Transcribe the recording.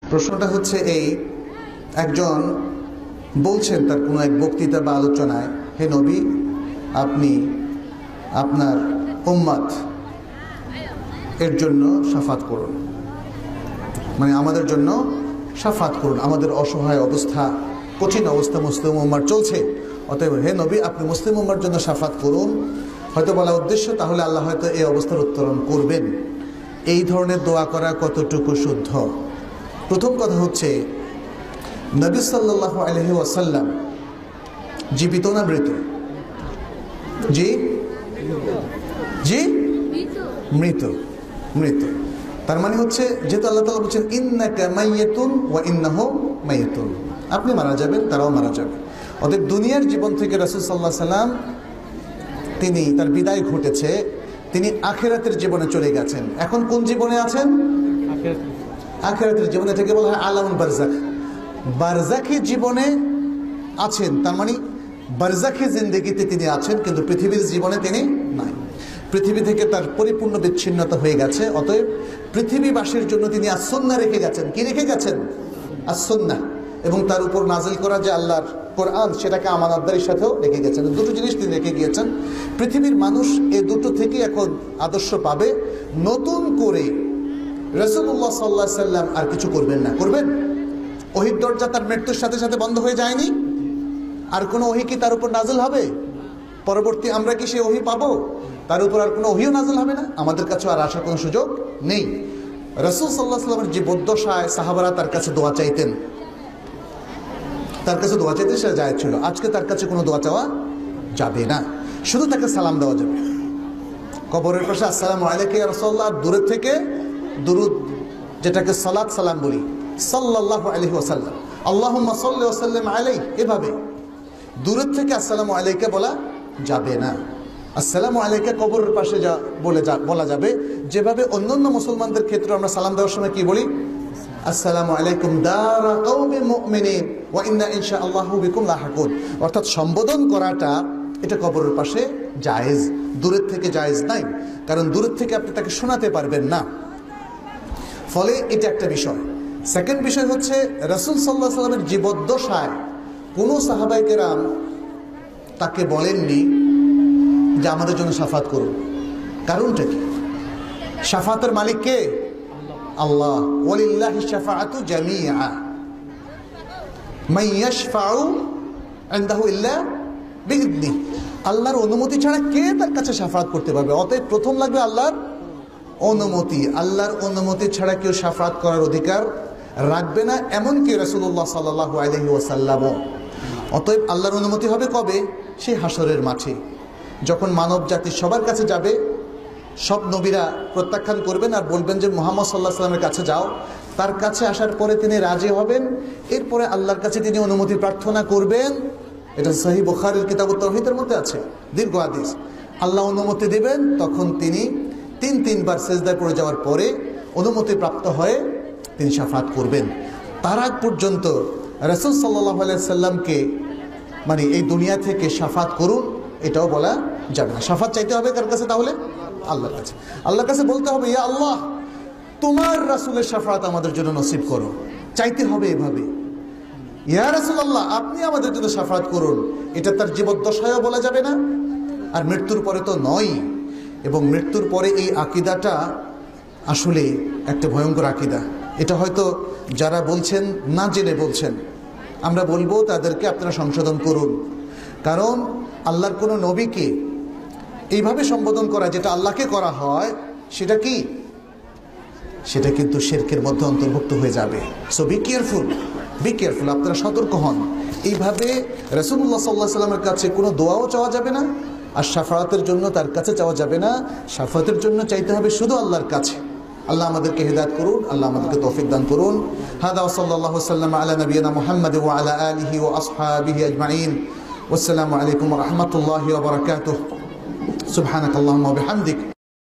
প্রশ্নটা হচ্ছে এই, একজন বলছেন তার কোনো এক বক্তৃতা বা আলোচনায়, হে নবী, আপনি আপনার উম্মত এর জন্য শাফাত করুন, মানে আমাদের জন্য শাফাত করুন, আমাদের অসহায় অবস্থা, কঠিন অবস্থা মুসলিম উম্মার চলছে, অতএব হে নবী আপনি মুসলিম উম্মার জন্য শাফাত করুন। হয়তো বলা উদ্দেশ্য, তাহলে আল্লাহ হয়তো এই অবস্থার উত্তরণ করবেন। এই ধরনের দোয়া করা কতটুকু শুদ্ধ? প্রথম কথা হচ্ছে, নবী সাল্লাল্লাহু আলাইহি ওয়াসাল্লাম জীবিত না মৃত? জি জি মৃত। মৃত তার মানে হচ্ছে, যেহেতু আল্লাহ তাআলা বলছেন ইন্নাকা মাইয়াতুন ওয়া ইন্নাহুম মাইয়াতুন, আপনি মারা যাবেন, তারাও মারা যাবে। অতএব দুনিয়ার জীবন থেকে রাসূল সাল্লাল্লাহু আলাইহি সাল্লাম তিনি তার বিদায় ঘটেছে, তিনি আখিরাতের জীবনে চলে গেছেন। এখন কোন জীবনে আছেন? আখিরাতের জীবনে, থেকে বলা হয় আলামুল বারজাখ। বারজাখী জীবনে আছেন, তার মানে বারজাখী জিন্দেগিতে তিনি আছেন, কিন্তু পৃথিবীর জীবনে তিনি নাই। পৃথিবী থেকে তার পরিপূর্ণ বিচ্ছিন্নতা হয়ে গেছে। অতএব পৃথিবীবাসীর জন্য তিনি আসুন্নাহ রেখে গেছেন। কি রেখে গেছেন? আসুন্নাহ। এবং তার উপর নাজিল করা যে আল্লাহর কোরআন, সেটাকে আমানতদারির সাথেও রেখে গেছেন। দুটো জিনিস তিনি রেখে গিয়েছেন। পৃথিবীর মানুষ এ দুটো থেকে এখন আদর্শ পাবে। নতুন করে রাসূলুল্লাহ সাল্লাল্লাহু আলাইহি সাল্লাম আর কিছু করবেন না। করবেন? ওহীর দরজা তার মৃত্যুর সাথে সাথে বন্ধ হয়ে যায়নি। আর কোনো ওহী কি তার উপর নাজিল হবে? পরবর্তী আমরা কি সেই ওহী পাবো? তার উপর আর কোনো ওহীও নাজিল হবে না। আমাদের কাছে আর আসার কোনো সুযোগ নেই। রাসূল সাল্লাল্লাহু আলাইহি সাল্লামের যে বদ্দশায় সাহাবারা তার কাছে দোয়া চাইতেন, তার কাছে দোয়া চাইতে সে জায়েজ ছিল। আজকে তার কাছে কোনো দোয়া চাওয়া যাবে না, শুধু তাকে সালাম দেওয়া যাবে। কবরের পাশে আসসালামু আলাইকা ইয়া রাসূলুল্লাহ, দূরের থেকে দুরুদ, যেটাকে সালাত সালাম বলি, সাল্লাল্লাহু আলাইহি ওয়াসাল্লাম, আল্লাহুম্মা সাল্লি ওয়া সাল্লিম আলাইহি, এভাবে দূরের থেকে আসসালামু আলাইকা বলা যাবে না। আসসালামু আলাইকা কবরের পাশে বলা যাবে, যেভাবে অন্যান্য মুসলমানদের ক্ষেত্রে আমরা সালাম দেওয়ার সময় কি বলি? আসসালামু আলাইকুম দারা কওমিন মুমিনিন ওয়া ইন্না ইনশাআল্লাহু বিকুম লাহিকুন। অর্থাৎ সম্বোধন করাটা এটা কবরের পাশে জায়েজ, দূরের থেকে জায়েজ নাই, কারণ দূরের থেকে আপনি তাকে শোনাতে পারবেন না। ফলে এটা একটা বিষয়। সেকেন্ড বিষয় হচ্ছে, রাসূল সাল্লাল্লাহু আলাইহি সাল্লামের জীবদ্দশায় কোনো সাহাবায়ে কেরাম তাকে বলেননি যে আমাদের জন্য শাফাত করুন। কারণটা কি? শাফাতের মালিক কে? আল্লাহ। ওয়ালিল্লাহি শাফাআতু জামিআ মান ইয়াশফাউ ইনদাহু ইল্লা বিইذনি। আল্লাহর অনুমতি ছাড়া কে তার কাছে শাফাত করতে পারবে? অতএব প্রথম লাগবে আল্লাহর অনুমতি। আল্লাহর অনুমতি ছাড়া কেউ শাফাত করার অধিকার রাখবে না, এমনকি রাসূলুল্লাহ সাল্লাল্লাহু আলাইহি ওয়াসাল্লাম। অতএব আল্লাহর অনুমতি হবে কবে? সেই হাসরের মাঠে, যখন মানব জাতি সবার কাছে যাবে। সব নবীরা প্রত্যাখ্যান করবেন আর বলবেন যে মুহাম্মদ সাল্লাল্লাহু আলাইহি ওয়াসাল্লামের কাছে যাও। তার কাছে আসার পরে তিনি রাজি হবেন, এরপরে আল্লাহর কাছে তিনি অনুমতি প্রার্থনা করবেন। এটা সহিহ বুখারীর কিতাবুত তাওহীদের মধ্যে আছে, দীর্ঘ হাদিস। আল্লাহ অনুমতি দেবেন, তখন তিনি তিনবার সিজদায় পড়ে যাওয়ার পরে অনুমতি প্রাপ্ত হয়ে তিনি শাফাত করবেন। তার আগ পর্যন্ত রাসূল সাল্লাল্লাহু আলাইহি সাল্লামকে, মানে এই দুনিয়া থেকে শাফাত করুন, এটাও বলা যাবে না। শাফাত চাইতে হবে কার কাছে? তাহলে আল্লাহর কাছে। আল্লাহর কাছে বলতে হবে, ইয়া আল্লাহ, তোমার রাসূলের শাফাত আমাদের জন্য নসিব করো। চাইতে হবে এভাবে, ইয়া রাসূলুল্লাহ, আপনি আমাদের জন্য শাফাত করুন। এটা তার জীবদ্দশায়ও বলা যাবে না, আর মৃত্যুর পরে তো নয়। এবং মৃত্যুর পরে এই আকীদাটা আসলে একটা ভয়ঙ্কর আকীদা। এটা হয়তো যারা বলছেন না জেনে বলছেন, আমরা বলবো তাদেরকে আপনারা সংশোধন করুন। কারণ আল্লাহর কোনো নবীকে এইভাবে সম্বোধন করা, যেটা আল্লাহকে করা হয়, সেটা কি? সেটা কিন্তু শিরকের মধ্যে অন্তর্ভুক্ত হয়ে যাবে। So be careful, be careful, আপনারা সতর্ক হন। এইভাবে রাসূলুল্লাহ সাল্লাল্লাহু আলাইহি ওয়াসাল্লামের কাছে কোনো দোয়াও চাওয়া যাবে না, আর শাফাআতের জন্য তার কাছে চাওয়া যাবে না। শাফাআতের জন্য চাইতে হবে শুধু আল্লাহর কাছে। আল্লাহ আমাদেরকে হিদায়াত করুন, আল্লাহ আমাদেরকে তৌফিক দান করুন। হাদা ওয়া সাল্লাল্লাহু সাল্লাম আলা নবিয়িনা মুহাম্মদ ওয়া আলা আলিহি ওয়া আসহাবিহি আজমাইন। ওয়াসসালামু আলাইকুম ওয়া রাহমাতুল্লাহি ওয়া বারাকাতুহু। সুবহানাকাল্লাহুম্মা ওয়া বিহামদিক।